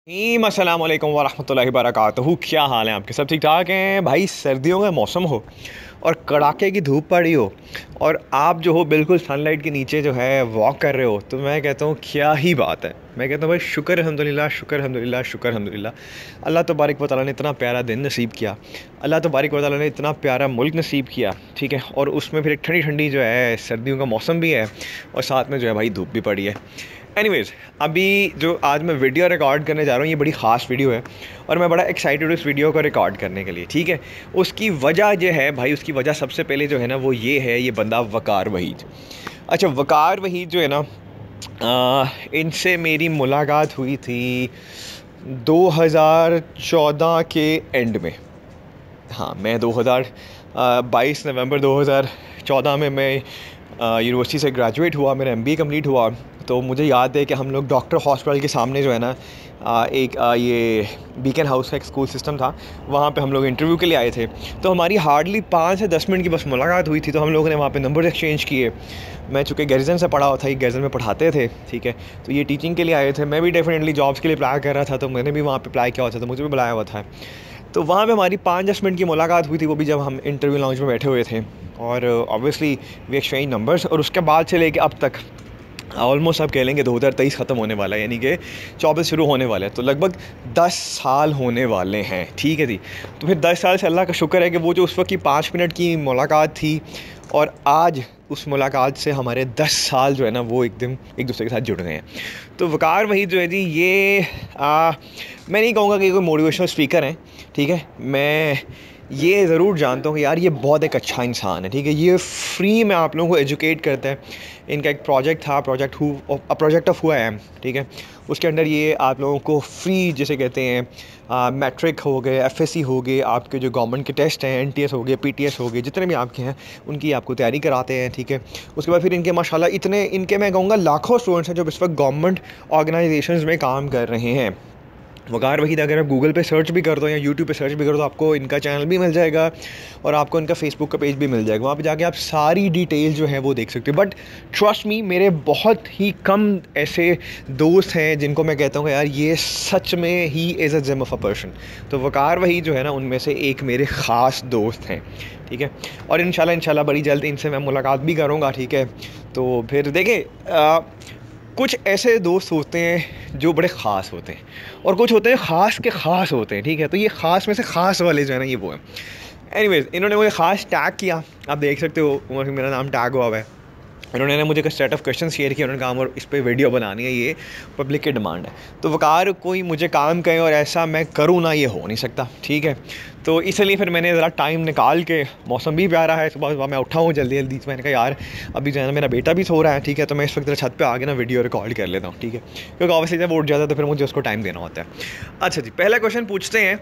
अस्सलाम वालेकुम वरहमतुल्लाहि वबरकातुहू। क्या हाल है आपके? सब ठीक ठाक हैं भाई। सर्दियों का मौसम हो और कड़ाके की धूप पड़ी हो और आप जो हो बिल्कुल सनलाइट के नीचे जो है वॉक कर रहे हो, तो मैं कहता हूँ क्या ही बात है। मैं कहता हूँ भाई शुक्र अल्हम्दुलिल्लाह, शुक्र अल्हम्दुलिल्लाह, शुक्र अल्हम्दुलिल्लाह। अल्लाह तबारक व तआला ने इतना प्यारा दिन नसीब किया, अल्लाह तबारक व तआला ने इतना प्यारा मुल्क नसीब किया, ठीक है। और उसमें फिर एक ठंडी ठंडी जो है सर्दियों का मौसम भी है और साथ में जो है भाई धूप भी पड़ी है। एनीवेज़, अभी जो आज मैं वीडियो रिकॉर्ड करने जा रहा हूँ ये बड़ी ख़ास वीडियो है और मैं बड़ा एक्साइटेड हूँ इस वीडियो को रिकॉर्ड करने के लिए, ठीक है। उसकी वजह जो है भाई, उसकी वजह सबसे पहले जो है ना वो ये है, ये बंदा वकार वहीद। अच्छा, वकार वहीद जो है ना, इनसे मेरी मुलाकात हुई थी 2014 के एंड में। हाँ, मैं 22 नवंबर 2014 में मैं यूनिवर्सिटी से ग्रेजुएट हुआ, मेरा एमबीए कंप्लीट हुआ। तो मुझे याद है कि हम लोग डॉक्टर हॉस्पिटल के सामने जो है ना ये बीकन हाउस का एक स्कूल सिस्टम था, वहाँ पे हम लोग इंटरव्यू के लिए आए थे। तो हमारी हार्डली 5 से 10 मिनट की बस मुलाकात हुई थी। तो हम लोगों ने वहाँ पे नंबर एक्सचेंज किए। मैं चूँकि गर्जन से पढ़ा हुआ था, ये गर्जन में पढ़ाते थे, ठीक है। तो ये टीचिंग के लिए आए थे। मैं भी डेफिनेटली जॉब्स के लिए अप्लाई कर रहा था, तो मैंने भी वहाँ पर अप्लाई किया हुआ था, तो मुझे भी बुलाया हुआ था। तो वहाँ पे हमारी 5-10 मिनट की मुलाकात हुई थी, वो भी जब हम इंटरव्यू लाउंज में बैठे हुए थे। और ऑब्वियसली वी एक्सचेंज नंबर्स। और उसके बाद से लेके अब तक ऑलमोस्ट आप कह लेंगे 2023 ख़त्म होने वाला है, यानी कि 24 शुरू होने वाला है, तो लगभग 10 साल होने वाले हैं, ठीक है जी। तो फिर 10 साल से अल्लाह का शुक्र है कि वो जो उस वक्त की 5 मिनट की मुलाकात थी और आज उस मुलाकात से हमारे 10 साल जो है ना वो एकदम एक दूसरे के साथ जुड़ गए हैं। तो वकार वहीद जो है जी, ये मैं नहीं कहूँगा कि कोई मोटिवेशनल स्पीकर हैं, ठीक है। मैं ये ज़रूर जानता हूँ कि यार ये बहुत एक अच्छा इंसान है, ठीक है। ये फ्री में आप लोगों को एजुकेट करता है। इनका एक प्रोजेक्ट था, project of who I am, ठीक है। उसके अंडर ये आप लोगों को फ्री, जैसे कहते हैं मैट्रिक हो गए, एफएससी हो गए, आपके जो गवर्नमेंट के टेस्ट हैं, एनटीएस हो गए, पीटीएस हो गए, जितने भी आपके हैं उनकी आपको तैयारी कराते हैं, ठीक है। उसके बाद फिर इनके माशाल्लाह इतने इनके मैं कहूँगा लाखों स्टूडेंट्स हैं जो इस वक्त गवर्नमेंट ऑर्गेनाइजेशंस में काम कर रहे हैं। वकार वहीद अगर आप गूगल पे सर्च भी कर दो या यूट्यूब पे सर्च भी कर दो, आपको इनका चैनल भी मिल जाएगा और आपको इनका फेसबुक का पेज भी मिल जाएगा। वहाँ पे जाके आप सारी डिटेल जो है वो देख सकते हो। बट ट्रस्ट मी, मेरे बहुत ही कम ऐसे दोस्त हैं जिनको मैं कहता हूँ यार ये सच में ही is a gem of a person. तो वकार वहीद जो है ना उनमें से एक मेरे ख़ास दोस्त हैं, ठीक है। और इंशाल्लाह बड़ी जल्द इनसे मैं मुलाकात भी करूँगा, ठीक है। तो फिर देखें, कुछ ऐसे दोस्त होते हैं जो बड़े ख़ास होते हैं और कुछ होते हैं ख़ास के ख़ास होते हैं, ठीक है। तो ये ख़ास में से ख़ास वाले जो है ना ये वो है। एनीवेज़, इन्होंने मुझे ख़ास टैग किया, आप देख सकते हो मेरा नाम टैग हुआ है। उन्होंने मुझे कुछ सेट ऑफ क्वेश्चन शेयर किए, उन्होंने कहा और इस पर वीडियो बनानी है, ये पब्लिक की डिमांड है। तो वकार कोई मुझे काम कहे और ऐसा मैं करूँ ना, ये हो नहीं सकता, ठीक है। तो इसलिए फिर मैंने ज़रा टाइम निकाल के, मौसम भी प्यारा है, सुबह सुबह मैं उठा हूँ जल्दी जल्दी, तो मैंने कहा यार अभी जो है ना मेरा बेटा भी सो रहा है, ठीक है। तो मैं इस वक्त छत पे आके ना वीडियो रिकॉर्ड कर लेता हूँ, ठीक है। क्योंकि ऑब्वियसली जब उठ जाता है तो फिर मुझे उसको टाइम देना होता है। अच्छा जी, पहला क्वेश्चन पूछते हैं,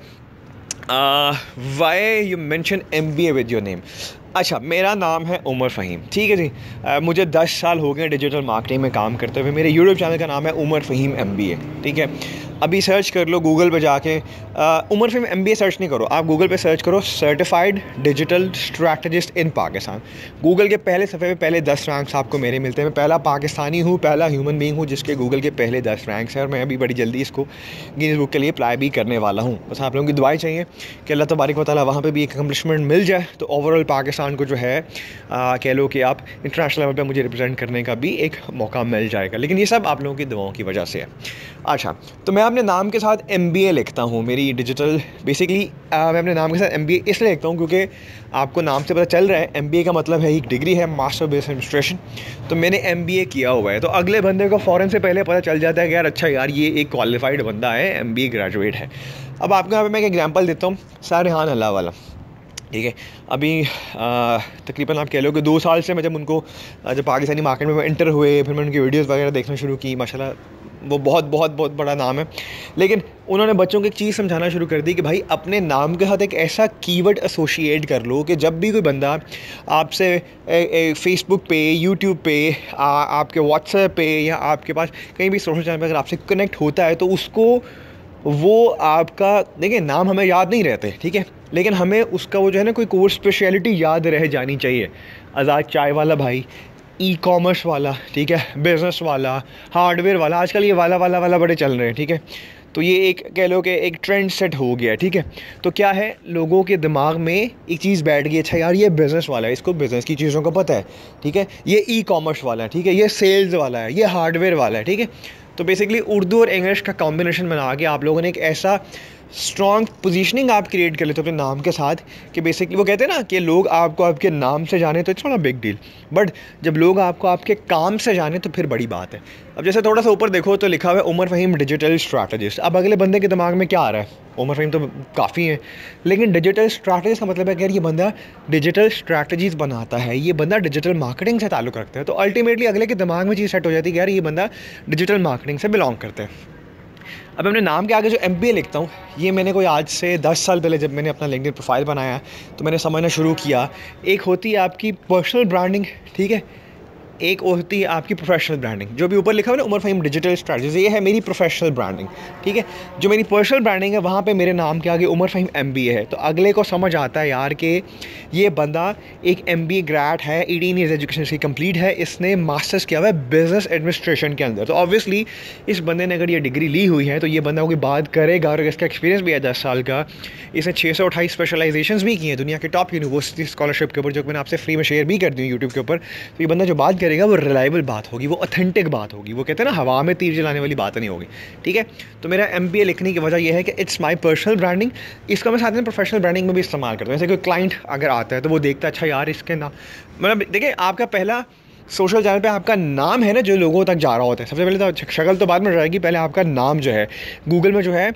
why you mention MBA with your name. अच्छा, मेरा नाम है उमर फ़हीम, ठीक है जी। मुझे 10 साल हो गए डिजिटल मार्केटिंग में काम करते हुए। मेरे यूट्यूब चैनल का नाम है उमर फ़हीम MBA, ठीक है। अभी सर्च कर लो गूगल पे जाके, उमर फ़हीम MBA सर्च नहीं करो, आप गूगल पे सर्च करो certified digital strategist in Pakistan. Google के पहले सफ़े पे पहले 10 रैंक्स आपको मेरे मिलते हैं। मैं पहला पाकिस्तानी हूँ, पहला ह्यूमन बीइंग हूँ जिसके गूगल के पहले 10 रैंक्स हैं और मैं अभी बड़ी जल्दी इसको गिनीज बुक के लिए अप्लाई भी करने वाला हूँ। बस आप लोगों की दुआएं चाहिए कि अल्लाह तबारक व तआला वहाँ पे भी एक अकम्पलिशमेंट मिल जाए, तो ओवरऑल पाकिस्तान को जो है कह लो कि आप इंटरनेशनल लेवल पे मुझे रिप्रेजेंट करने का भी एक मौका मिल जाएगा। लेकिन ये सब आप लोगों की दुआओं की वजह से है। अच्छा, तो मैं अपने नाम के साथ MBA लिखता हूँ। मेरी डिजिटल बेसिकली मैं अपने नाम के साथ MBA इसलिए लिखता हूँ क्योंकि आपको नाम से पता चल रहा है MBA का मतलब है एक डिग्री है, मास्टर बेस्ड एडमिनिस्ट्रेशन। तो मैंने MBA किया हुआ है, तो अगले बंदे को फ़ौरन से पहले पता चल जाता है कि यार अच्छा यार ये एक क्वालिफाइड बंदा है, MBA ग्रेजुएट है। अब आपको यहाँ पर मैं एक एग्जाम्पल देता हूँ, सारेहान अल्लाह वाला, ठीक है। अभी तकरीबन आप कह लो कि 2 साल से मैं जब उनको जब पाकिस्तानी मार्केट में एंटर हुए, फिर मैंने उनकी वीडियोस वगैरह देखना शुरू की, माशाल्लाह वो बहुत बहुत बहुत बड़ा नाम है। लेकिन उन्होंने बच्चों को एक चीज़ समझाना शुरू कर दी कि भाई अपने नाम के साथ एक ऐसा कीवर्ड एसोसिएट कर लो कि जब भी कोई बंदा आपसे फेसबुक पे, यूट्यूब पे, आपके व्हाट्सएप पे या आपके पास कहीं भी सोशल चैनल पर अगर आपसे कनेक्ट होता है तो उसको वो आपका, देखिए नाम हमें याद नहीं रहते, ठीक है, लेकिन हमें उसका वो जो है ना कोई कोर स्पेशलिटी याद रह जानी चाहिए। आज़ाद चाय वाला भाई, ई कॉमर्स वाला, ठीक है, बिज़नेस वाला, हार्डवेयर वाला, आजकल ये वाला वाला वाला बड़े चल रहे हैं, ठीक है। तो ये एक कह लो कि एक ट्रेंड सेट हो गया, ठीक है। तो क्या है, लोगों के दिमाग में एक चीज़ बैठ गई, अच्छा यार ये बिज़नेस वाला है, इसको बिज़नेस की चीज़ों का पता है, ठीक है, ये ई कॉमर्स वाला है, ठीक है, ये सेल्स वाला है, ये हार्डवेयर वाला है, ठीक है। तो बेसिकली उर्दू और इंग्लिश का कॉम्बिनेशन बना के आप लोगों ने एक ऐसा स्ट्रॉन्ग पोजीशनिंग आप क्रिएट कर लेते हो अपने नाम के साथ कि बेसिकली वो कहते हैं ना कि लोग आपको आपके नाम से जाने तो it's not a big deal, but जब लोग आपको आपके काम से जाने तो फिर बड़ी बात है। अब जैसे थोड़ा सा ऊपर देखो तो लिखा हुआ है उमर फ़हीम डिजिटल स्ट्रैटेजिस्ट। अब अगले बंदे के दिमाग में क्या आ रहा है, उमर फ़हीम तो काफ़ी है, लेकिन डिजिटल स्ट्रैटेजिस्ट का मतलब है कि यार ये बंदा डिजिटल स्ट्रैटेजीज बनाता है, ये बंदा डिजिटल मार्केटिंग से ताल्लुक़ रखता है। तो अल्टीमेटली अगले के दिमाग में चीज़ सेट हो जाती है कि यार ये बंदा डिजिटल मार्केटिंग से बिलोंग करता है। अब अपने नाम के आगे जो MBA लिखता हूँ, ये मैंने कोई आज से 10 साल पहले जब मैंने अपना लिंक्डइन प्रोफाइल बनाया तो मैंने समझना शुरू किया। एक होती है आपकी पर्सनल ब्रांडिंग, ठीक है, एक होती है आपकी प्रोफेशनल ब्रांडिंग। जो भी ऊपर लिखा हुआ है ना उमर फ़हीम डिजिटल स्ट्रैटेजी, ये है मेरी प्रोफेशनल ब्रांडिंग, ठीक है। जो मेरी पर्सनल ब्रांडिंग है वहाँ पे मेरे नाम के आगे उमर फ़हीम MBA है। तो अगले को समझ आता है यार कि ये बंदा एक MBA ग्रेड है, 18 ईयर्स एजुकेशन इसकी कंप्लीट है, इसने मास्टर्स किया हुआ है बिजनेस एडमिनिस्ट्रेशन के अंदर। तो ऑब्वियसली इस बंदे ने अगर ये डिग्री ली हुई है तो ये बंदा कोई बात करेगा, और इसका एक्सपीरियंस भी है 10 साल का। इसने 628 स्पेशलाइजेशंस भी की हैं दुनिया के टॉप यूनिवर्सिटी स्कॉलरशिप के ऊपर, जो मैंने आपसे फ्री में शेयर भी कर दी यूट्यूब के ऊपर। तो ये बंदा जो बात करेगा वो रिलायबल बात होगी, वो ऑथेंटिक बात होगी, वो कहते हैं ना हवा में तीर चलाने वाली बात नहीं होगी, ठीक है। तो मेरा MBA लिखने की वजह यह है कि इट्स माय पर्सनल ब्रांडिंग, इसका मैं साथ में प्रोफेशनल ब्रांडिंग में भी इस्तेमाल करता हूँ। जैसे कोई क्लाइंट अगर आता है तो वो देखता है अच्छा यार इसके नाम, मतलब देखिए आपका पहला सोशल चैनल पे आपका नाम है ना जो लोगों तक जा रहा होता है, सबसे पहले तो शक्ल तो बाद में रहेगी, पहले आपका नाम जो है गूगल में जो है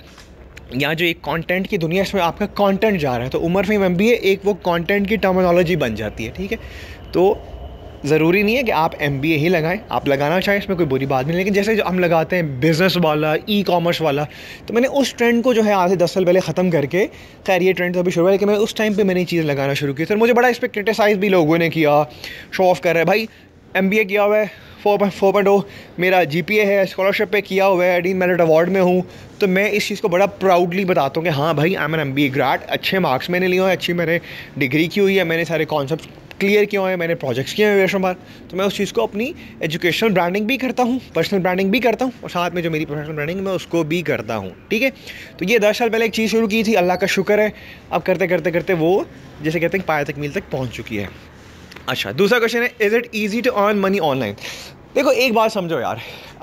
या जो एक कंटेंट की दुनिया इसमें आपका कंटेंट जा रहा है, तो उमर फ़हीम MBA एक वो कंटेंट की टर्मिनोलॉजी बन जाती है, ठीक है। तो ज़रूरी नहीं है कि आप MBA ही लगाएं, आप लगाना चाहें इसमें कोई बुरी बात नहीं, लेकिन जैसे जो हम लगाते हैं बिज़नेस वाला, ई कॉमर्स वाला, तो मैंने उस ट्रेंड को जो है आज से 10 साल पहले ख़त्म करके, खैर ये ट्रेंड तो अभी शुरू हुआ, लेकिन मैं उस टाइम पे मैंने चीज़ लगाना शुरू की। फिर मुझे बड़ा इस पर क्रिटिसाइज़ भी लोगों ने किया, शो ऑफ कर रहे हैं भाई MBA किया हुआ है, 4.0 मेरा GPA है, स्कॉलरशिप पे किया हुआ है, डीन मेरिट अवार्ड में हूँ, तो मैं इस चीज़ को बड़ा प्राउडली बताता हूँ कि हाँ भाई I am an MBA grade, अच्छे मार्क्स मैंने लिए हुए हैं, अच्छी मैंने डिग्री की हुई है, मैंने सारे कॉन्सेप्ट क्लियर किए हुए हैं, मैंने प्रोजेक्ट्स किए हुए हैं बार। तो मैं उस चीज़ को अपनी एजुकेशनल ब्रांडिंग भी करता हूँ, पर्सनल ब्रांडिंग भी करता हूँ, और साथ में जो मेरी प्रोफेशनल ब्रांडिंग मैं उसको भी करता हूँ, ठीक है। तो ये 10 साल पहले एक चीज़ शुरू की थी, अल्लाह का शुक्र है अब करते करते करते वो जैसे कहते हैं पाया तक मील तक पहुँच चुकी है। अच्छा, दूसरा क्वेश्चन है is it easy to earn money online. देखो एक बात समझो यार,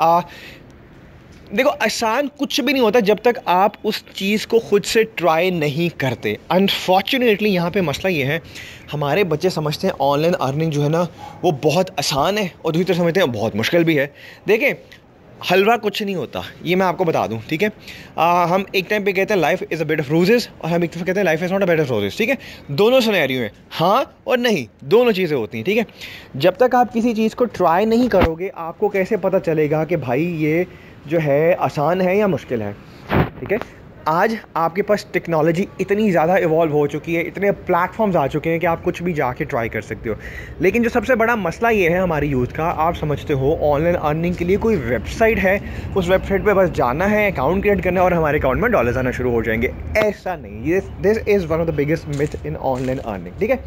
देखो आसान कुछ भी नहीं होता जब तक आप उस चीज़ को खुद से ट्राई नहीं करते। अनफॉर्चुनेटली यहाँ पे मसला ये है, हमारे बच्चे समझते हैं ऑनलाइन अर्निंग जो है ना वो बहुत आसान है, और दूसरी तरफ समझते हैं बहुत मुश्किल भी है। देखें हलवा कुछ नहीं होता, ये मैं आपको बता दूं, ठीक है। हम एक टाइम पे कहते हैं life is a bed of roses, और हम एक तरफ कहते हैं life is not a bed of roses, ठीक है। दोनों सिनेरियो हैं, हाँ और नहीं, दोनों चीज़ें होती हैं, ठीक है। जब तक आप किसी चीज़ को ट्राई नहीं करोगे आपको कैसे पता चलेगा कि भाई ये जो है आसान है या मुश्किल है, ठीक है। आज आपके पास टेक्नोलॉजी इतनी ज़्यादा इवॉल्व हो चुकी है, इतने प्लेटफॉर्म्स आ चुके हैं कि आप कुछ भी जाके ट्राई कर सकते हो। लेकिन जो सबसे बड़ा मसला ये है हमारी यूथ का, आप समझते हो ऑनलाइन अर्निंग के लिए कोई वेबसाइट है, उस वेबसाइट पे बस जाना है, अकाउंट क्रिएट करना है और हमारे अकाउंट में डॉलर्स आना शुरू हो जाएंगे। ऐसा नहीं, ये this is one of the biggest myth in online earning, ठीक है।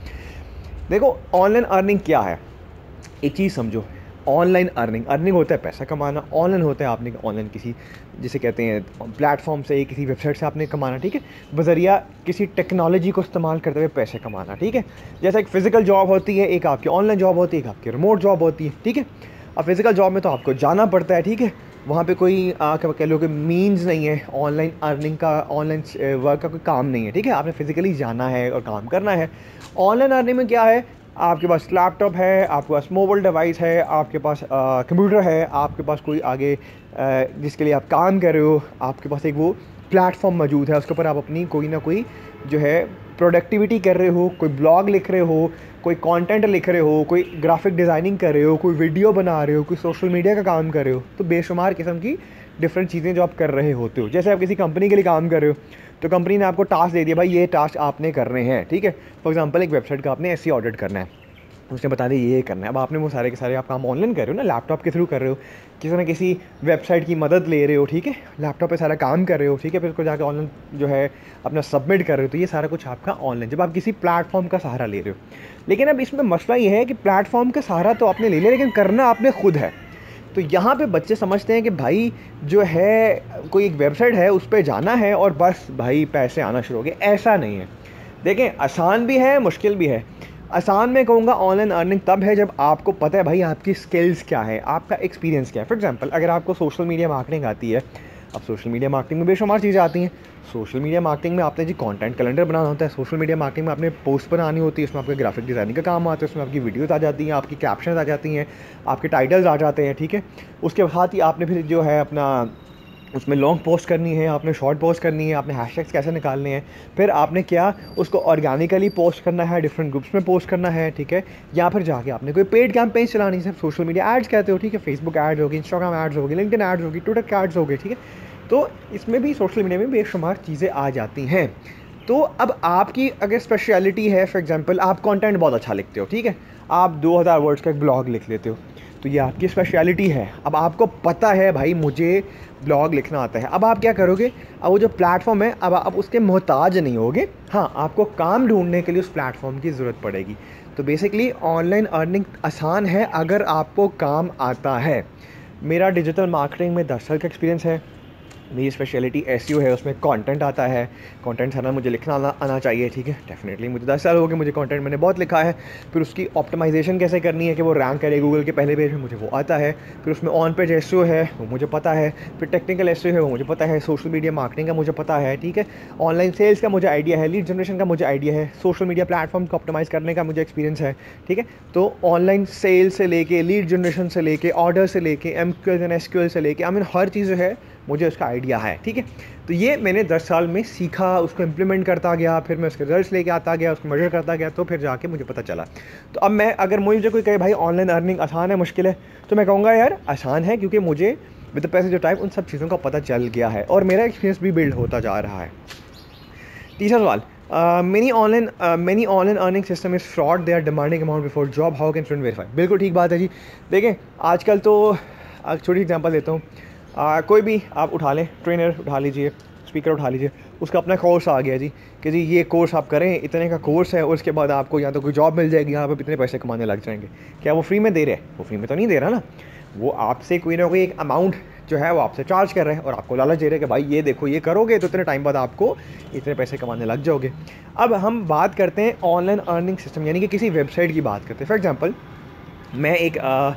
देखो ऑनलाइन अर्निंग क्या है, एक चीज़ समझो, ऑनलाइन अर्निंग होता है पैसा कमाना, ऑनलाइन होता है आपने ऑनलाइन किसी जिसे कहते हैं प्लेटफॉर्म से, किसी वेबसाइट से आपने कमाना, ठीक है, बजरिया किसी टेक्नोलॉजी को इस्तेमाल करते हुए पैसे कमाना, ठीक है। जैसा एक फ़िज़िकल जॉब होती है, एक आपकी ऑनलाइन जॉब होती है, एक आपकी रिमोट जॉब होती है, ठीक है। अब फिज़िकल जॉब में तो आपको जाना पड़ता है, ठीक है, वहाँ पे कोई कह लो कि मीन्स नहीं है ऑनलाइन अर्निंग का, ऑनलाइन वर्क का कोई काम नहीं है, ठीक है, आपने फिज़िकली जाना है और काम करना है। ऑनलाइन अर्निंग में क्या है, आपके पास लैपटॉप है, आपके पास मोबाइल डिवाइस है, आपके पास कंप्यूटर है, आपके पास कोई आगे जिसके लिए आप काम कर रहे हो, आपके पास एक वो प्लेटफॉर्म मौजूद है, उसके ऊपर आप अपनी कोई ना कोई जो है प्रोडक्टिविटी कर रहे हो, कोई ब्लॉग लिख रहे हो, कोई कंटेंट लिख रहे हो, कोई ग्राफिक डिज़ाइनिंग कर रहे हो, कोई वीडियो बना रहे हो, कोई सोशल मीडिया का काम कर रहे हो। तो बेशुमार किस्म की डिफरेंट चीज़ें जो आप कर रहे होते हो। जैसे आप किसी कंपनी के लिए काम कर रहे हो तो कंपनी ने आपको टास्क दे दिया, भाई ये टास्क आपने करने हैं, ठीक है। फॉर एग्जांपल एक वेबसाइट का आपने SEO ऑडिट करना है, उसने बता दिया ये करना है। अब आपने वो सारे के सारे आप काम ऑनलाइन कर रहे हो ना, लैपटॉप के थ्रू कर रहे हो, किसी न किसी वेबसाइट की मदद ले रहे हो, ठीक है, लैपटॉप पे सारा काम कर रहे हो, ठीक है, फिर उसको जाकर ऑनलाइन जो है अपना सबमिट कर रहे हो, तो ये सारा कुछ आपका ऑनलाइन, जब आप किसी प्लेटफॉर्म का सहारा ले रहे हो। लेकिन अब इसमें मसला ये है कि प्लेटफॉर्म का सहारा तो आपने ले लिया, लेकिन करना आपने खुद है। तो यहाँ पे बच्चे समझते हैं कि भाई जो है कोई एक वेबसाइट है उस पर जाना है और बस भाई पैसे आना शुरू हो गए। ऐसा नहीं है। देखें, आसान भी है, मुश्किल भी है। आसान मैं कहूँगा ऑनलाइन अर्निंग तब है जब आपको पता है भाई आपकी स्किल्स क्या है, आपका एक्सपीरियंस क्या है। फॉर एग्जांपल, अगर आपको सोशल मीडिया मार्केटिंग आती है, अब सोशल मीडिया मार्केटिंग में बेशुमार चीज़ें आती हैं। सोशल मीडिया मार्केटिंग में आपने जी कंटेंट कैलेंडर बनाना होता है, सोशल मीडिया मार्केटिंग में आपने पोस्ट बनानी होती है, उसमें आपके ग्राफिक डिज़ाइनिंग का काम आता है, उसमें आपकी वीडियोज़ आ जाती हैं, आपकी कैप्शंस आ जाती हैं, आपके टाइटल्स आ जाते हैं, ठीक है। उसके साथ ही आपने फिर जो है अपना उसमें लॉन्ग पोस्ट करनी है, आपने शॉर्ट पोस्ट करनी है, आपने हैशटैग्स कैसे निकालने हैं, फिर आपने क्या उसको ऑर्गेनिकली पोस्ट करना है, डिफरेंट ग्रुप्स में पोस्ट करना है, ठीक है। या फिर जाके आपने कोई पेड कैंपेन चलानी है, सिर्फ सोशल मीडिया एड्स कहते हो, ठीक है। फेसबुक एड्स होगी, इंस्टाग्राम एड्स होगी, लिंक्डइन एड्स होगी, ट्विटर एड्स होगी, ठीक है। तो इसमें भी सोशल मीडिया में बेशुमार चीज़ें आ जाती हैं। तो अब आपकी अगर स्पेशलिटी है, फॉर एग्जांपल आप कंटेंट बहुत अच्छा लिखते हो, ठीक है, आप 2000 वर्ड्स का एक ब्लॉग लिख लेते हो, तो ये आपकी स्पेशलिटी है। अब आपको पता है भाई मुझे ब्लॉग लिखना आता है, अब आप क्या करोगे, अब वो जो प्लेटफॉर्म है अब आप उसके मोहताज नहीं होगे। हाँ, आपको काम ढूंढने के लिए उस प्लेटफॉर्म की ज़रूरत पड़ेगी। तो बेसिकली ऑनलाइन अर्निंग आसान है अगर आपको काम आता है। मेरा डिजिटल मार्केटिंग में 10 साल का एक्सपीरियंस है। मेरी स्पेशलिटी एसईओ है, उसमें कंटेंट आता है। कंटेंट सारा मुझे लिखना आना चाहिए, ठीक है। डेफिनेटली मुझे 10 साल हो गए, मुझे कंटेंट मैंने बहुत लिखा है। फिर उसकी ऑप्टिमाइजेशन कैसे करनी है कि वो रैंक करे गूगल के पहले पेज में, मुझे वो आता है। फिर उसमें ऑन पेज एसईओ है, वो मुझे पता है। फिर टेक्निकल एसईओ है, वो मुझे पता है। सोशल मीडिया मार्केटिंग का मुझे पता है, ठीक है। ऑनलाइन सेल्स का मुझे आइडिया है, लीड जनरेशन का मुझे आइडिया है, सोशल मीडिया प्लेटफॉर्म को ऑप्टिमाइज़ करने का मुझे एक्सपीरियंस है, ठीक है। तो ऑनलाइन सेल्स से लेके, लीड जनरेशन से लेके, ऑर्डर से लेके, एमक्यूएल एंड एसक्यूएल से लेके, आई मीन हर चीज़ है मुझे उसका आइडिया है, ठीक है। तो ये मैंने 10 साल में सीखा, उसको इम्प्लीमेंट करता गया, फिर मैं उसके रिजल्ट्स लेके आता गया, उसको मेजर करता गया, तो फिर जाके मुझे पता चला। तो अब मैं अगर मुझे कोई कहे भाई ऑनलाइन अर्निंग आसान है मुश्किल है, तो मैं कहूँगा यार आसान है, क्योंकि मुझे with the passage of time उन सब चीज़ों का पता चल गया है और मेरा एक्सपीरियंस भी बिल्ड होता जा रहा है। तीसरा सवाल, many online earning system is fraud, they are demanding amount before job, how can student verify. बिल्कुल ठीक बात है जी। देखें, आजकल तो छोटी एग्जांपल देता हूँ, कोई भी आप उठा लें, ट्रेनर उठा लीजिए, स्पीकर उठा लीजिए, उसका अपना कोर्स आ गया जी कि जी ये कोर्स आप करें, इतने का कोर्स है और उसके बाद आपको या तो कोई जॉब मिल जाएगी, यहाँ पर इतने पैसे कमाने लग जाएंगे। क्या वो फ्री में दे रहे हैं? वो फ्री में तो नहीं दे रहा ना, वो आपसे कोई ना कोई एक अमाउंट जो है वो आपसे चार्ज कर रहे हैं और आपको लालच दे रहे हैं कि भाई ये देखो ये करोगे तो इतने टाइम बाद आपको इतने पैसे कमाने लग जाओगे। अब हम बात करते हैं ऑनलाइन अर्निंग सिस्टम, यानी कि किसी वेबसाइट की बात करते हैं। फॉर एग्जांपल, मैं एक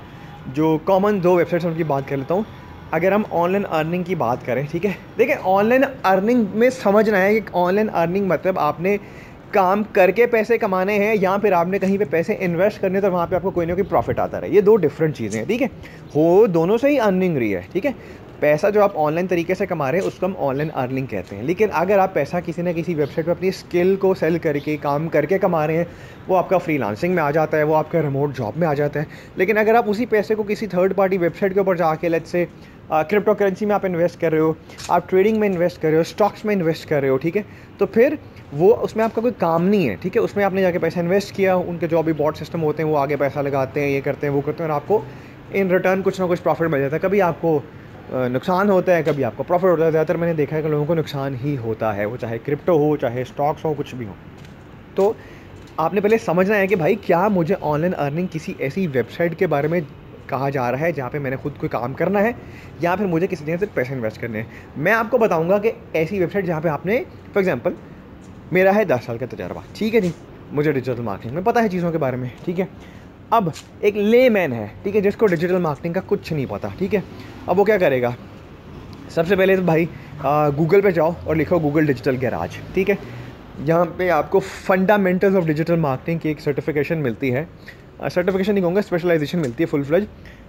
जो कॉमन 2 वेबसाइट्स उनकी बात कर लेता हूँ। अगर हम ऑनलाइन अर्निंग की बात करें, ठीक है, देखिए ऑनलाइन अर्निंग में समझना है कि ऑनलाइन अर्निंग मतलब आपने काम करके पैसे कमाने हैं या फिर आपने कहीं पे पैसे इन्वेस्ट करने तो वहाँ पे आपको कोई ना कोई प्रॉफिट आता रहे। ये 2 डिफरेंट चीज़ें हैं, ठीक है। हो दोनों से ही अर्निंग रही है, ठीक है। पैसा जो आप ऑनलाइन तरीके से कमा रहे हैं उसको हम ऑनलाइन अर्निंग कहते हैं। लेकिन अगर आप पैसा किसी ना किसी वेबसाइट पर अपनी स्किल को सेल करके काम करके कमा रहे हैं, वो आपका फ्रीलांसिंग में आ जाता है, वो आपका रिमोट जॉब में आ जाता है। लेकिन अगर आप उसी पैसे को किसी थर्ड पार्टी वेबसाइट के ऊपर जाके, लेट्स से क्रिप्टो करेंसी में आप इन्वेस्ट कर रहे हो, आप ट्रेडिंग में इन्वेस्ट कर रहे हो, स्टॉक्स में इन्वेस्ट कर रहे हो, ठीक है, तो फिर वो उसमें आपका कोई काम नहीं है, ठीक है। उसमें आपने जाके पैसा इन्वेस्ट किया, उनके जो भी बॉट सिस्टम होते हैं वो आगे पैसा लगाते हैं, ये करते हैं वो करते हैं, और आपको इन रिटर्न कुछ ना कुछ प्रॉफिट मिल जाता है। कभी आपको नुकसान होता है, कभी आपको प्रॉफिट होता है। ज़्यादातर मैंने देखा है कि लोगों को नुकसान ही होता है, वो चाहे क्रिप्टो हो, चाहे स्टॉक्स हो, कुछ भी हो। तो आपने पहले समझना है कि भाई क्या मुझे ऑनलाइन अर्निंग किसी ऐसी वेबसाइट के बारे में कहा जा रहा है जहाँ पे मैंने खुद कोई काम करना है, या फिर मुझे किसी जगह से पैसे इन्वेस्ट करने हैं। मैं आपको बताऊंगा कि ऐसी वेबसाइट जहाँ पे आपने, फॉर एग्जांपल मेरा है 10 साल का तजर्बा, ठीक है जी, मुझे डिजिटल मार्केटिंग में पता है चीज़ों के बारे में, ठीक है। अब एक लेमैन है, ठीक है, जिसको डिजिटल मार्केटिंग का कुछ नहीं पता, ठीक है। अब वो क्या करेगा? सबसे पहले तो भाई गूगल पे जाओ और लिखो गूगल डिजिटल गैराज, ठीक है। यहाँ पे आपको फंडामेंटल्स ऑफ डिजिटल मार्केटिंग की एक सर्टिफिकेशन मिलती है, सर्टिफिकेशन नहीं कहूँगा, स्पेशलाइजेशन मिलती है फुल फ्लेज।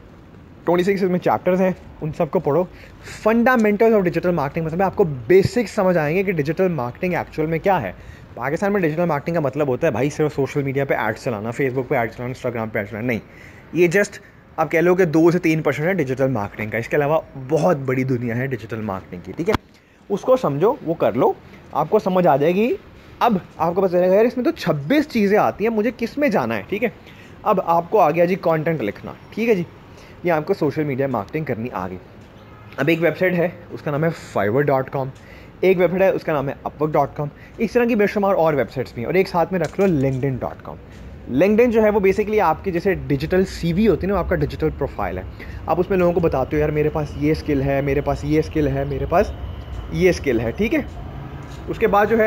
26 इसमें चैप्टर्स हैं, उन सबको पढ़ो। फंडामेंटल्स ऑफ डिजिटल मार्केटिंग मतलब आपको बेसिक्स समझ आएंगे कि डिजिटल मार्केटिंग एक्चुअल में क्या है। पाकिस्तान में डिजिटल मार्केटिंग का मतलब होता है भाई सिर्फ सोशल मीडिया पे एड्स चलाना, फेसबुक पे एड्स चलाना, इंस्टाग्राम पे एड्स चलाना, नहीं। ये जस्ट आप कह लो कि 2 से 3% है डिजिटल मार्केटिंग का। इसके अलावा बहुत बड़ी दुनिया है डिजिटल मार्केटिंग की, ठीक है। उसको समझो, वो कर लो, आपको समझ आ जाएगी। अब आपको पता चलेगा यार इसमें तो 26 चीज़ें आती हैं, मुझे किस में जाना है, ठीक है। अब आपको आ गया जी कंटेंट लिखना, ठीक है जी, ये आपको सोशल मीडिया मार्केटिंग करनी आ गई। अब एक वेबसाइट है उसका नाम है fiverr.com, एक वेबसाइट है उसका नाम है upwork.com, इस तरह की बेशुमार और वेबसाइट्स भी हैं, और एक साथ में रख लो linkedin.com। लिंक्डइन जो है वो बेसिकली आपके जैसे डिजिटल सीवी होती है ना, आपका डिजिटल प्रोफाइल है। आप उसमें लोगों को बताते हो यार मेरे पास ये स्किल है, मेरे पास ये स्किल है, मेरे पास ये स्किल है, ठीक है। उसके बाद जो है,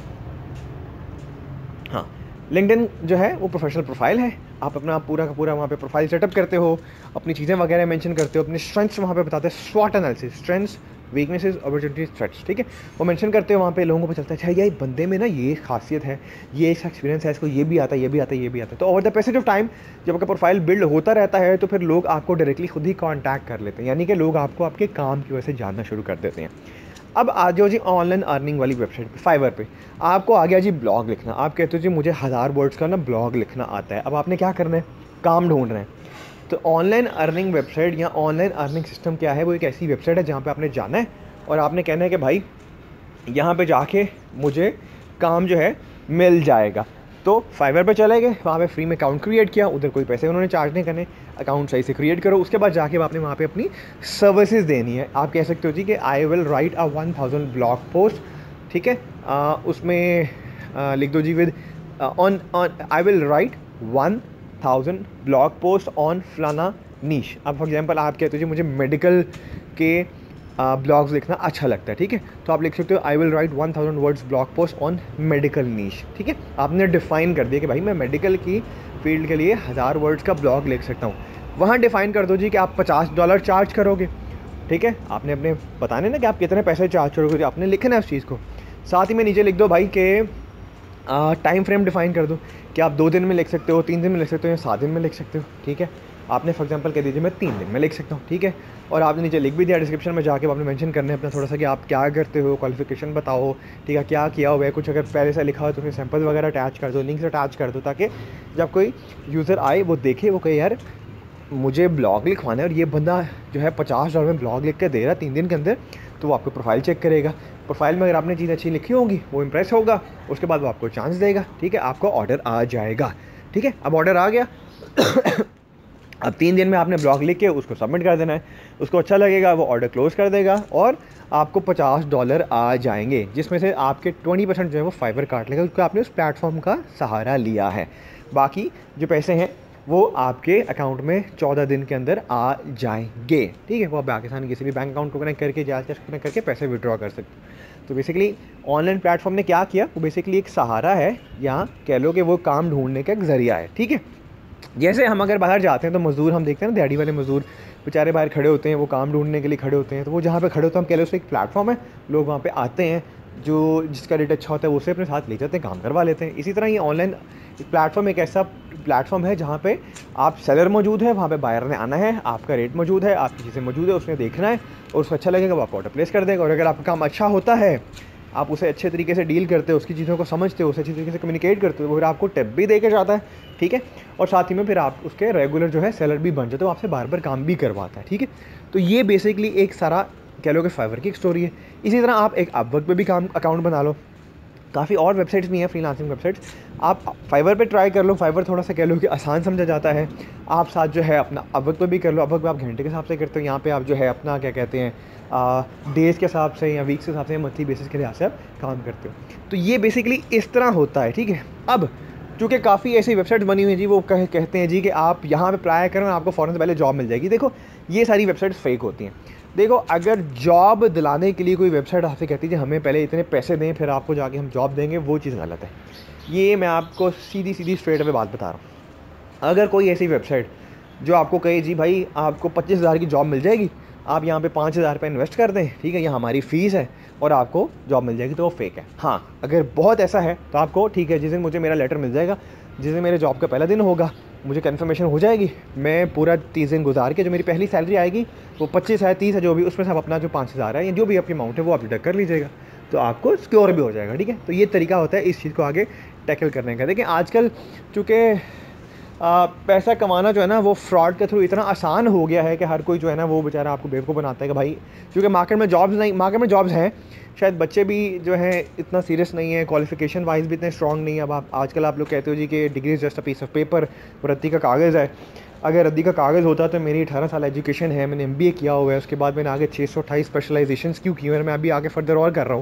हाँ, लिंक्डइन जो है वो प्रोफेशनल प्रोफाइल है। आप अपना पूरा का पूरा वहाँ पे प्रोफाइल सेटअप करते हो, अपनी चीज़ें वगैरह मेंशन करते हो, अपने स्ट्रेंथ्स वहाँ पे बताते हैं, स्वॉट analysis, strengths, weaknesses, opportunities, threats, ठीक है, वो मेंशन करते हो वहाँ पे। लोगों को पता चलता है अच्छा ये बंदे में ना ये खासियत है, ये इसका एक्सपीरियंस है, इसको ये भी आता है, ये भी आता है, ये भी आता है। तो over the passage of time जब आपका प्रोफाइल बिल्ड होता रहता है तो फिर लोग आपको डायरेक्टली खुद ही कॉन्टैक्ट कर लेते हैं, यानी कि लोग आपको आपके काम की वजह से जानना शुरू कर देते हैं। अब आ जाओ जी ऑनलाइन अर्निंग वाली वेबसाइट पे, फाइवर पे। आपको आ गया जी ब्लॉग लिखना, आप कहते हो जी मुझे 1000 वर्ड्स का ना ब्लॉग लिखना आता है। अब आपने क्या करना है, काम ढूंढ रहे हैं। तो ऑनलाइन अर्निंग वेबसाइट या ऑनलाइन अर्निंग सिस्टम क्या है, वो एक ऐसी वेबसाइट है जहाँ पे आपने जाना है और आपने कहना है कि भाई यहाँ पे जाके मुझे काम जो है मिल जाएगा। तो फाइवर पे चले गए, वहाँ पे फ्री में अकाउंट क्रिएट किया, उधर कोई पैसे उन्होंने चार्ज नहीं करने, अकाउंट सही से क्रिएट करो। उसके बाद जाके आपने वहाँ पे अपनी सर्विसेज देनी है। आप कह सकते हो जी कि I will write a 1000 blog post, ठीक है, उसमें लिख दो जी with on I will write 1000 blog post on फलाना नीश। अब फॉर एग्जांपल आप कहते हो जी मुझे मेडिकल के ब्लॉग्स लिखना अच्छा लगता है, ठीक है, तो आप लिख सकते हो I will write 1000 words blog post on medical niche, ठीक है। आपने डिफाइन कर दिया कि भाई मैं मेडिकल की फील्ड के लिए 1000 वर्ड्स का ब्लॉग लिख सकता हूँ। वहाँ डिफाइन कर दो जी कि आप $50 चार्ज करोगे, ठीक है। आपने अपने बताने ना कि आप कितने पैसे चार्ज करोगे, आपने लिखना है उस चीज़ को। साथ ही में नीचे लिख दो भाई के टाइम फ्रेम डिफाइन कर दो कि आप 2 दिन में लिख सकते हो, 3 दिन में लिख सकते हो या 7 दिन में लिख सकते हो, ठीक है। आपने फॉर एग्जांपल कह दीजिए मैं 3 दिन में लिख सकता हूँ, ठीक है। और आपने नीचे लिख भी दिया डिस्क्रिप्शन में जाके, आपने मेंशन करना है अपना थोड़ा सा कि आप क्या करते हो, क्वालिफिकेशन बताओ, ठीक है, क्या किया हुआ है, कुछ अगर पहले से लिखा हो तो उसमें सैंपल वगैरह अटैच कर दो, लिंक्स अटैच कर दो, ताकि जब कोई यूज़र आए वो देखे, वो कहे यार मुझे ब्लॉग लिखवाना है और ये बंदा जो है $50 में ब्लॉग लिख के दे रहा है 3 दिन के अंदर, तो वो आपको प्रोफाइल चेक करेगा। प्रोफाइल में अगर आपने चीज़ अच्छी लिखी होगी वो इंप्रेस होगा, उसके बाद वो आपको चांस देगा, ठीक है, आपको ऑर्डर आ जाएगा, ठीक है। अब ऑर्डर आ गया अब 3 दिन में आपने ब्लॉग लिख के उसको सबमिट कर देना है, उसको अच्छा लगेगा वो ऑर्डर क्लोज कर देगा और आपको $50 आ जाएंगे, जिसमें से आपके 20% जो है वो फाइवर काट लेगा, क्योंकि आपने उस प्लेटफॉर्म का सहारा लिया है। बाकी जो पैसे हैं वो आपके अकाउंट में 14 दिन के अंदर आ जाएंगे, ठीक है। वो आप आसानी किसी भी बैंक अकाउंट को कनेक्ट करके या कनेक्ट करके पैसे विड्रॉ कर सकते हो। तो बेसिकली ऑनलाइन प्लेटफॉर्म ने क्या किया, वो बेसिकली एक सहारा है, या कह लो कि वो काम ढूंढने का एक ज़रिया है, ठीक है। जैसे हम अगर बाहर जाते हैं तो मज़दूर हम देखते हैं ना, दिहाड़ी वाले मज़दूर बेचारे बाहर खड़े होते हैं, वो काम ढूंढने के लिए खड़े होते हैं। तो वो जहाँ पे खड़े होते हैं हम कह लो उसको एक प्लेटफॉर्म है, लोग वहाँ पे आते हैं, जो जिसका रेट अच्छा होता है वो उसे अपने साथ ले जाते हैं, काम करवा लेते हैं। इसी तरह ये ऑनलाइन प्लेटफॉर्म एक ऐसा प्लेटफॉर्म है जहाँ पे आप सेलर मौजूद है, वहाँ पे बायर ने आना है, आपका रेट मौजूद है, आपकी चीज़ें मौजूद है, उसने देखना है और उसको अच्छा लगेगा वो आप ऑर्डर प्लेस कर देगा। और अगर आपका काम अच्छा होता है, आप उसे अच्छे तरीके से डील करते हो, उसकी चीज़ों को समझते हो, उसे अच्छी तरीके से कम्युनिकेट करते हो, फिर आपको टिप भी दे के जाता है, ठीक है। और साथ ही में फिर आप उसके रेगुलर जो है सेलर भी बन जाते हो, आपसे बार बार काम भी करवाता है, ठीक है। तो ये बेसिकली एक सारा कह लो कि फाइवर की एक स्टोरी है। इसी तरह आप एक अपवर्क पे भी काम अकाउंट बना लो, काफ़ी और वेबसाइट्स भी हैं फ्रीलांसिंग वेबसाइट्स, आप फाइवर पे ट्राई कर लो। फाइवर थोड़ा सा कह लो कि आसान समझा जाता है। आप साथ जो है अपना अपवर्क पे भी कर लो, अपवर्क पे आप घंटे के हिसाब से करते हो, यहाँ पे आप जो है अपना क्या कहते हैं डेज़ के हिसाब से या वीक्स के हिसाब से, मंथली बेसिस के लिहाज से आप काम करते हो। तो ये बेसिकली इस तरह होता है, ठीक है। अब चूँकि काफ़ी ऐसी वेबसाइट्स बनी हुई हैं जी, वो कहते हैं जी कि आप यहाँ पे अप्लाई करें आपको फ़ौरन से पहले जॉब मिल जाएगी। देखो ये सारी वेबसाइट्स फेक होती हैं। देखो अगर जॉब दिलाने के लिए कोई वेबसाइट आपसे कहती है हमें पहले इतने पैसे दें फिर आपको जाके हम जॉब देंगे, वो चीज़ गलत है। ये मैं आपको सीधी स्ट्रेट अवे बात बता रहा हूँ। अगर कोई ऐसी वेबसाइट जो आपको कहे जी भाई आपको 25,000 की जॉब मिल जाएगी, आप यहाँ पे 5,000 रुपये इन्वेस्ट कर दें, ठीक है, ये हमारी फ़ीस है और आपको जॉब मिल जाएगी, तो वो फेक है। हाँ अगर बहुत ऐसा है तो आपको ठीक है, जिस दिन मुझे मेरा लेटर मिल जाएगा, जिस दिन मेरे जॉब का पहला दिन होगा, मुझे कन्फर्मेशन हो जाएगी, मैं पूरा 30 दिन गुजार के जो मेरी पहली सैलरी आएगी वो 25 है 30 है जो भी, उसमें से आप अपना जो 5,000 है या जो भी आपकी अमाउंट है वो आप डिडक्ट कर लीजिएगा, तो आपको सिक्योर भी हो जाएगा, ठीक है। तो ये तरीका होता है इस चीज़ को आगे टैकल करने का। देखिए आजकल चूँकि पैसा कमाना जो है ना वो फ्रॉड के थ्रू इतना आसान हो गया है कि हर कोई जो है ना वो बेचारा आपको बेवकूफ़ बनाता है कि भाई, क्योंकि मार्केट में जॉब्स हैं, शायद बच्चे भी जो है इतना सीरियस नहीं है, क्वालिफिकेशन वाइज भी इतने स्ट्रॉन्ग नहीं है। अब आप आजकल आप लोग कहते हो जी कि degree is just a piece of paper, वो रद्दी का कागज़ है। अगर रद्दी का कागज़ होता तो मेरी 18 साल एजुकेशन है, मैंने MBA किया हुआ है, उसके बाद मैंने आगे 628 स्पेशलाइजेशंस क्यों की, मैं अभी आगे फर्दर और कर रहा हूँ।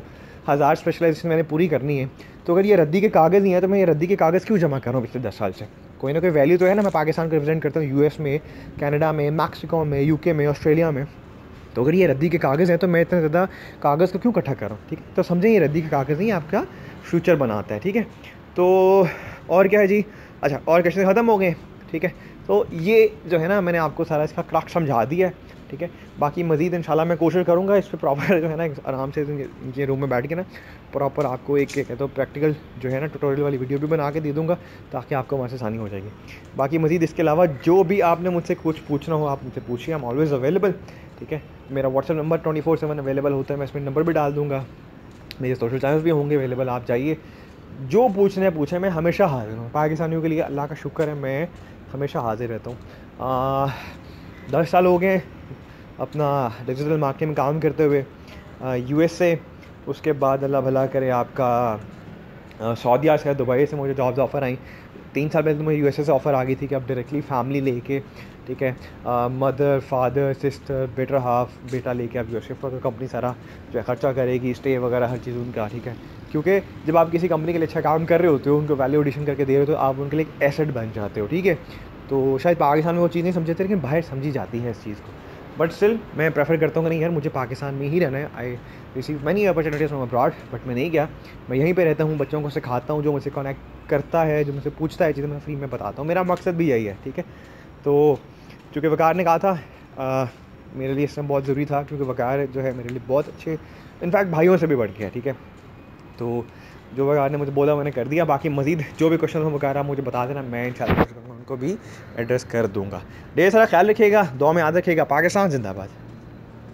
1000 स्पेशलाइजेशन मैंने पूरी करनी है, तो अगर ये रद्दी के कागज़ नहीं है तो मैं ये रद्दी के कागज़ क्यों जमा कर रहा हूँ पिछले 10 साल से? कोई ना कोई वैल्यू तो है ना, मैं पाकिस्तान को रिप्रेजेंट करता हूँ यूएस में, कनाडा में, मैक्सिको में, यूके में, ऑस्ट्रेलिया में। तो अगर ये रद्दी के कागज़ हैं तो मैं इतना ज़्यादा कागज़ को क्यों इकट्ठा कर रहा हूँ? ठीक है, तो समझें ये रद्दी के कागज़ नहीं, आपका फ्यूचर बनाता है। ठीक है, तो और क्या है जी? अच्छा, और क्वेश्चन ख़त्म हो गए। ठीक है, तो ये जो है ना, मैंने आपको सारा इसका क्रक्स समझा दिया है। ठीक है, बाकी मज़ीद इंशाल्लाह मैं कोशिश करूँगा इस पर प्रॉपर जो है ना, आराम से इनके रूम में बैठ के ना प्रॉपर आपको एक क्या कहते हो प्रैक्टिकल जो है ना ट्यूटोरियल वाली वीडियो भी बना के दे दूँगा, ताकि आपको वहाँ से आसानी हो जाएगी। बाकी मज़ीद इसके अलावा जो भी आपने मुझसे कुछ पूछना हो आप मुझसे पूछिए, आई एम ऑलवेज़ अवेलेबल। ठीक है, मेरा व्हाट्सएप नंबर 24/7 अवेलेबल होता है, मैं इसमें नंबर भी डाल दूँगा, मेरे सोशल चैनल्स भी होंगे अवेलेबल, आप जाइए जो पूछना है पूछें, मैं हमेशा हाजिर हूँ। पाकिस्तानियों के लिए अल्लाह का शुक्र है, मैं हमेशा हाजिर रहता हूँ। 10 साल हो गए अपना डिजिटल मार्केटिंग में काम करते हुए, यूएस से, उसके बाद अल्लाह भला करे आपका सऊदीया से, दुबई से मुझे जॉब्स ऑफ़र आई। 3 साल पहले तो मुझे यूएसए से ऑफ़र आ गई थी कि आप डायरेक्टली फैमिली लेके, ठीक है, mother, father, sister, better half, बेटा लेके आप यूएस शिफ्ट हो, तो कंपनी सारा जो है ख़र्चा करेगी, स्टे वगैरह हर चीज़ उनका। ठीक है, क्योंकि जब आप किसी कंपनी के लिए अच्छा काम कर रहे होते हो, उनको वैल्यू एडिशन करके दे रहे हो, तो आप उनके लिए एक एसेट बन जाते हो। ठीक है, तो शायद पाकिस्तान में वो चीज़ नहीं समझते, लेकिन बाहर समझी जाती है इस चीज़ को। बट स्टिल मैं प्रेफर करता हूँ कि नहीं यार, मुझे पाकिस्तान में ही रहना है। I receive many opportunities from abroad, but मैं नहीं गया, मैं यहीं पे रहता हूँ, बच्चों को सिखाता हूँ, जो मुझसे कनेक्ट करता है, जो मुझसे पूछता है चीज़ें, मैं फ्री में बताता हूँ। मेरा मकसद भी यही है। ठीक है, तो चूँकि वकार ने कहा था, मेरे लिए इस टाइम बहुत ज़रूरी था, क्योंकि वकार जो है मेरे लिए बहुत अच्छे, इनफैक्ट भाइयों से भी बढ़ गया। ठीक है, तो जो वकार ने मुझे बोला मैंने कर दिया। बाकी मज़ीद जो भी क्वेश्चन हो वकार आप मुझे बता देना, मैं इंशाल्लाह उनको भी एड्रेस कर दूँगा। ढेर सारा ख्याल रखिएगा, दुआ में याद रखिएगा। पाकिस्तान जिंदाबाद।